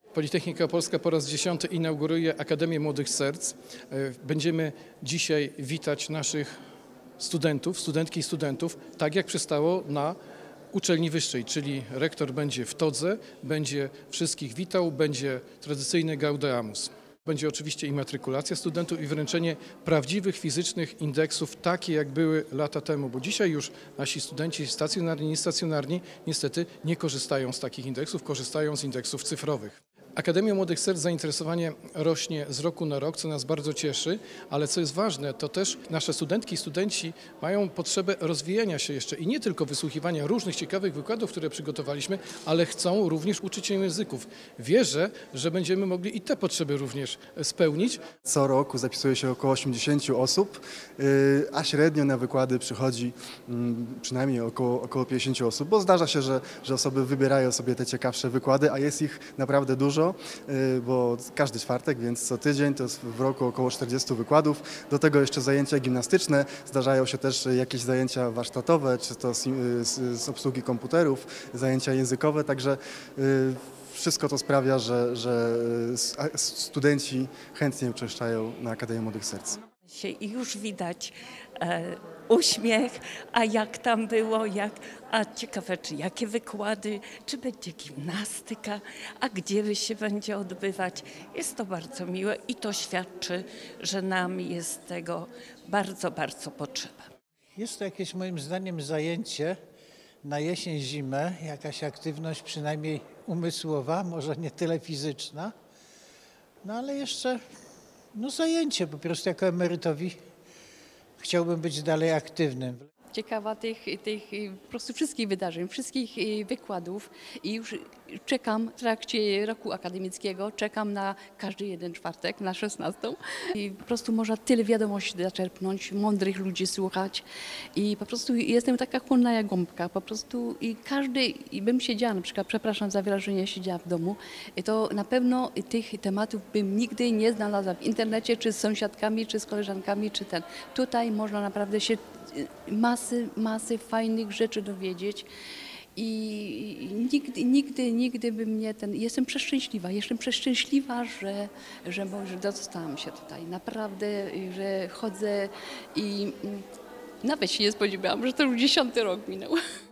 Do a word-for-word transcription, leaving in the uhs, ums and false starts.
Politechnika Opolska po raz dziesiąty inauguruje Akademię Młodych Serc. Będziemy dzisiaj witać naszych studentów, studentki i studentów, tak jak przystało na uczelni wyższej, czyli rektor będzie w todze, będzie wszystkich witał, będzie tradycyjny Gaudeamus. Będzie oczywiście immatrykulacja studentów i wręczenie prawdziwych fizycznych indeksów, takie jak były lata temu, bo dzisiaj już nasi studenci stacjonarni i niestacjonarni niestety nie korzystają z takich indeksów, korzystają z indeksów cyfrowych. Akademia Młodych Serc zainteresowanie rośnie z roku na rok, co nas bardzo cieszy, ale co jest ważne, to też nasze studentki i studenci mają potrzebę rozwijania się jeszcze i nie tylko wysłuchiwania różnych ciekawych wykładów, które przygotowaliśmy, ale chcą również uczyć się języków. Wierzę, że będziemy mogli i te potrzeby również spełnić. Co roku zapisuje się około osiemdziesięciu osób, a średnio na wykłady przychodzi przynajmniej około, około pięćdziesięciu osób, bo zdarza się, że, że osoby wybierają sobie te ciekawsze wykłady, a jest ich naprawdę dużo. Bo każdy czwartek, więc co tydzień to jest w roku około czterdziestu wykładów. Do tego jeszcze zajęcia gimnastyczne, zdarzają się też jakieś zajęcia warsztatowe, czy to z, z, z obsługi komputerów, zajęcia językowe, także wszystko to sprawia, że, że studenci chętnie uczęszczają na Akademię Młodych Serc. I już widać e, uśmiech, a jak tam było, jak, a ciekawe, czy jakie wykłady, czy będzie gimnastyka, a gdzie się będzie odbywać. Jest to bardzo miłe i to świadczy, że nam jest tego bardzo, bardzo potrzeba. Jest to jakieś moim zdaniem zajęcie na jesień, zimę, jakaś aktywność przynajmniej umysłowa, może nie tyle fizyczna, no ale jeszcze no zajęcie, po prostu jako emerytowi chciałbym być dalej aktywnym. Ciekawa tych, tych po prostu wszystkich wydarzeń, wszystkich wykładów i już czekam w trakcie roku akademickiego, czekam na każdy jeden czwartek, na szesnastą. I po prostu można tyle wiadomości zaczerpnąć, mądrych ludzi słuchać i po prostu jestem taka chłonna jak gąbka, po prostu i każdy, i bym siedziała, na przykład, przepraszam za wyrażenie, siedziała w domu, to na pewno tych tematów bym nigdy nie znalazła w internecie, czy z sąsiadkami, czy z koleżankami, czy ten. Tutaj można naprawdę się masy, masy fajnych rzeczy dowiedzieć i nigdy, nigdy, nigdy bym nie ten, jestem przeszczęśliwa, jestem przeszczęśliwa, że, że, że dostałam się tutaj, naprawdę, że chodzę i nawet się nie spodziewałam, że to już dziesiąty rok minął.